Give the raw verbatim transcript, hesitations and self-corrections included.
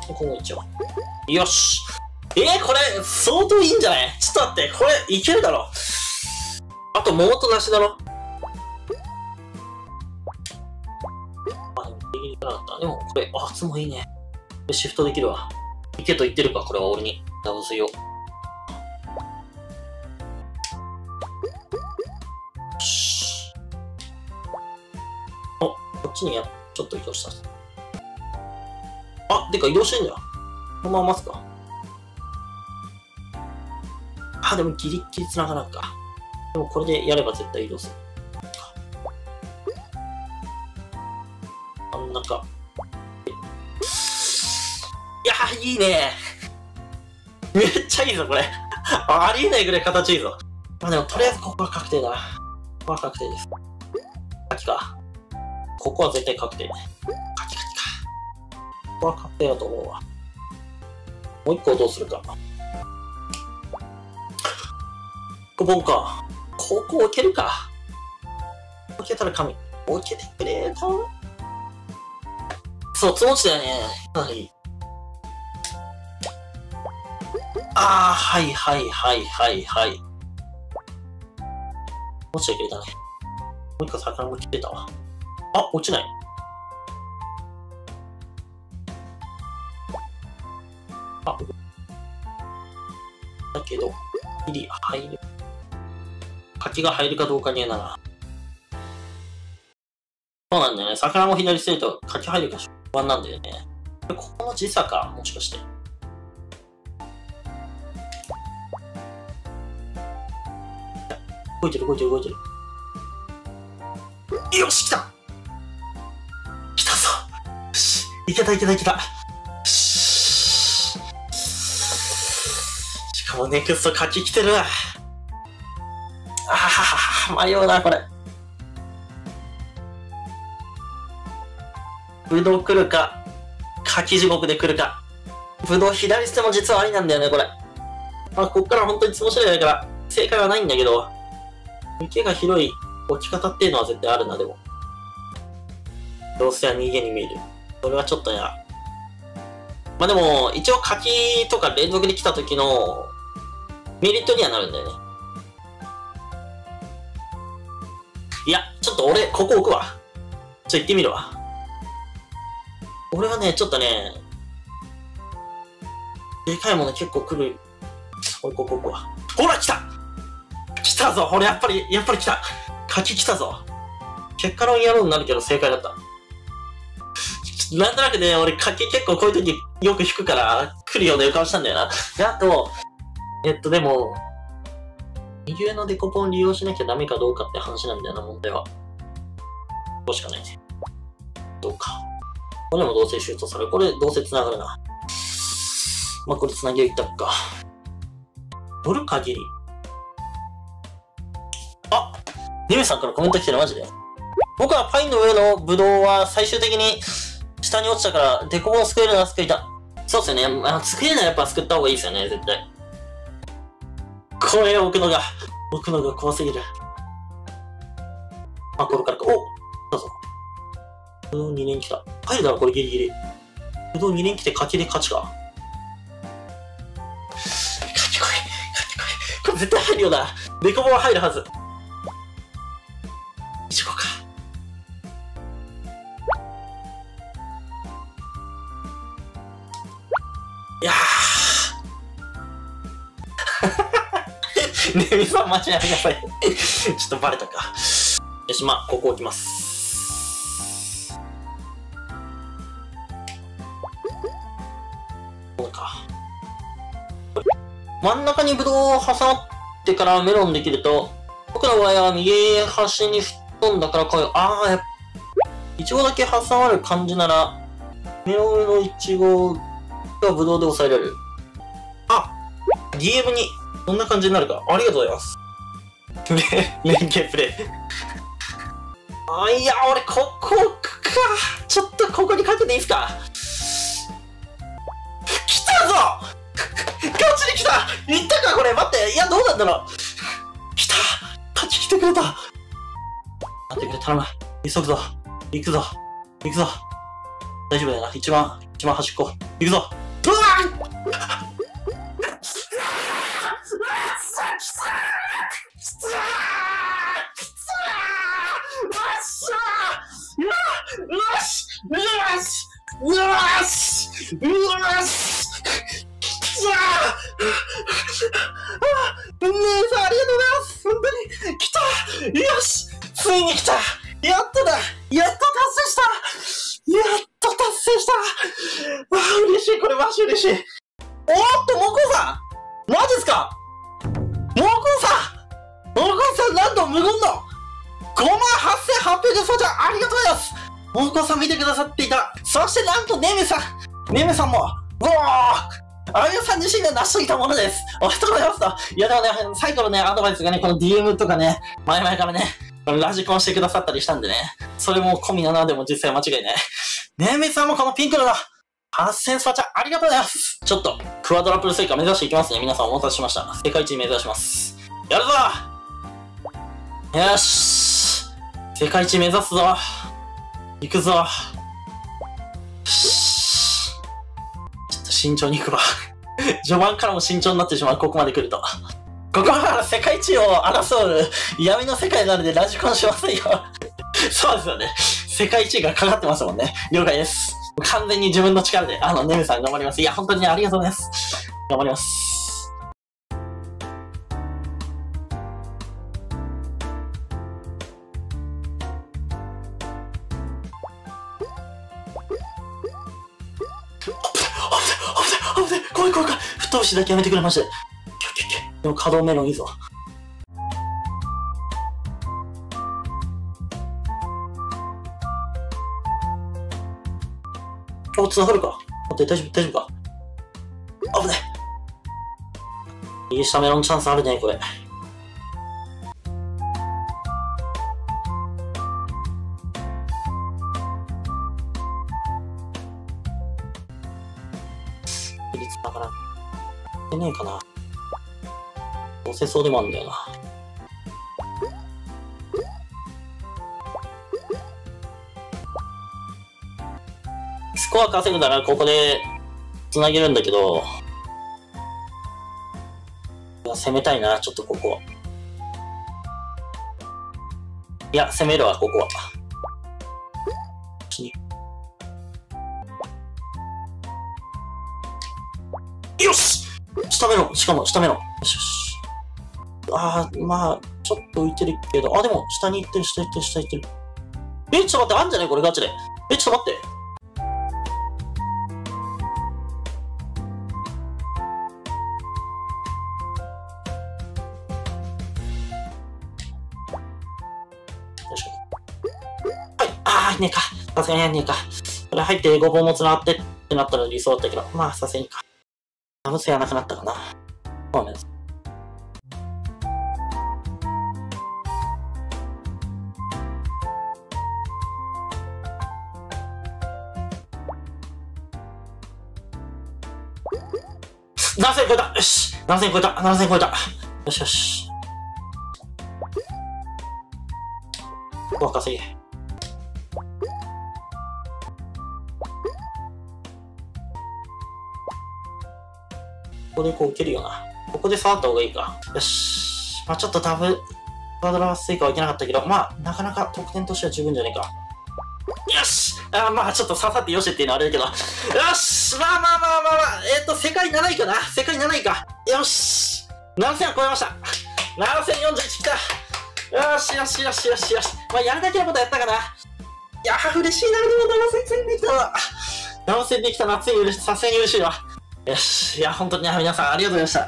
ここ一応。よし。えー、これ、相当いいんじゃない？ちょっと待って、これ、いけるだろ。あと、桃と梨だろ。あ、でも、ギリギリなかった。でも、これ、あ、つもいいね。これシフトできるわ。いけと言ってるか、これは俺に。ダブスよ。よし。あ、こっちにや、ちょっと移動した。あ、てか移動してんじゃん。このまま待つか。あ、でもギリッギリ繋がらんか。でもこれでやれば絶対移動する。真ん中。いやー、いいね。めっちゃいいぞ、これ。ありえないぐらい形いいぞ。まあでも、とりあえずここは確定だな。ここは確定です。カキか。ここは絶対確定。カキカキか。ここは確定だと思うわ。もう一個どうするか。ここか。ここ置けるか。置けたら神。置けてくれた。そう、つもちだよね。かなり。ああ、はいはいはいはいはい。落ちてくれたね。もう一個魚も切れたわ。あ、落ちない。あ、だけど、ギリ入る。柿が入るかどうかにはなら。そうなんだよね。魚も左捨てると柿入るか不安なんだよね。ここの時差か、もしかして。動いてる動いてる動いてる。よし、来た来たぞ。よし、いけたいけたいけた。よし。しかもネクスト柿来てる。ああ、迷うな、これ。ぶどう来るか、柿地獄で来るか。ぶどう左捨ても実はありなんだよね、これ。まあ、こっから本当につもしないから、正解はないんだけど、池が広い置き方っていうのは絶対あるな、でも。どうせは逃げに見える。それはちょっとや。まあでも、一応柿とか連続で来た時のメリットにはなるんだよね。いや、ちょっと俺、ここ置くわ。ちょ、行ってみるわ。俺はね、ちょっとね、でかいもの結構来る。ここ、ここは。ほら、来た来たぞ俺、やっぱり、やっぱり来た柿来たぞ。結果論やろうになるけど正解だった。なんとなくね、俺柿結構こういう時よく引くから来るような予感したんだよな。で、あと、えっとでも、右上のデコポン利用しなきゃダメかどうかって話なんだよな、問題は。ここしかないね。どうか。これもどうせシュートされる。これどうせ繋がるな。まあ、これ繋ぎをいったっか。取る限り。あ、ニムさんからコメント来てる、マジで。僕はパインの上のブドウは最終的に下に落ちたから、デコボン救えるなら救いた。そうっすよね。あの救えるならやっぱ救った方がいいですよね、絶対。これを置くのが、置くのが怖すぎる。あ、これからか。お、来たぞ。ブドウに連来た。入るだろ、これギリギリ。ブドウに連来て柿で勝ちか。柿来い、柿来い。これ絶対入るよな。デコボンは入るはず。いちごか。いやー。ねみさん間違えなさい。ちょっとバレたか。よし、まあ、ここ置きます。こうか。真ん中にブドウを挟まってからメロンできると、僕の場合は右端に吹っ飛んだからこういう、あー、やっぱ、イチゴだけ挟まる感じなら、メロンのイチゴがブドウで抑えられる。あ、ディーエム にこんな感じになるか。ありがとうございます。連携プレイ。あ、いや、俺、ここか。ちょっとここにかけていいですか。来たぞガチに来た行ったかこれ。待って。いや、どうなんだろう。来たガチ来てくれた。待ってくれ、頼む。急ぐぞ。行くぞ。行くぞ。大丈夫だよな。一番、一番端っこ。行くぞ。 姉さん、ありがとうございます。本当に、来た。よし、ついに来た。やっとだ。やっと達成した。やっと達成した。わあ、嬉しい。これマジ嬉しい。おーっと、モコさん、マジっすか？モコさん、モコさん、なんと無言のごまんはっせんはっぴゃくそうちゃん、ありがとうございます。モコさん見てくださっていた。そしてなんとネメさん、ネメさんも、うわー、あゆさん自身が成し遂げたものです。おめでとうございますと。いやでもね、最後のね、アドバイスがね、この ディーエム とかね、前々からね、ラジコンしてくださったりしたんでね、それも込みだな、でも実際間違いない。ねえ、メイさんもこのピンクのはっせんスパチャありがとうございます。ちょっと、クワドラプルスイカ目指していきますね。皆さんお待たせしました。世界一目指します。やるぞよし世界一目指すぞ行くぞよしちょっと慎重に行くわ。序盤からも慎重になってしまう、ここまで来ると。ここは世界一を争う闇の世界なのでラジコンしませんよ。そうですよね。世界一がかかってますもんね。了解です。完全に自分の力で、あの、ネムさん頑張ります。いや、本当にね、ありがとうございます。頑張ります。危ない、怖い怖い怖い。沸騰しだけやめてくれまして。でも可動メロンいいぞ。お、繋がるか。待って、大丈夫、大丈夫か。危ない。右下メロンチャンスあるね、これ。だから、いけねえかな。押せそうでもあるんだよな。スコア稼ぐならここで繋げるんだけど、いや攻めたいな、ちょっとここは。いや、攻めるわ、ここは。よし下メロン、しかも下メロン。よしよし。あー、まあ、ちょっと浮いてるけど、あ、でも、下に行ってる、下行ってる、下行ってる。え、ちょっと待って、あんじゃねこれガチで。え、ちょっと待って。はい、あー、ねえか。さすがにねえか。これ入ってごぼうも繋がってってなったら理想だったけど、まあ、さすがにか。ダブせやなくなったかな。ごめんなさい。ななせん超えたよし !ななせん超えた !ななせん超えたよしよし。ここは稼げ。ここでこう受けるよな。ここで触った方がいいか。よし。まあちょっとダブ、バドラースイカはいけなかったけど、まあなかなか得点としては十分じゃねえか。よしあまあちょっと刺さってよしっていうのはあれだけど。よしまあまあまあまあまあ、えっ、ー、と、世界なないかな世界なないか。よしななせんは超えました。ななせんよんじゅういちきた。よしよしよしよしよし。まあやるだけのことやったかな。いやー嬉しいな、でもななせんついにできたわ。ななせんできたな、ついに嬉しい。さすがに嬉しいわ。よし。いや、本当に皆さんありがとうございました。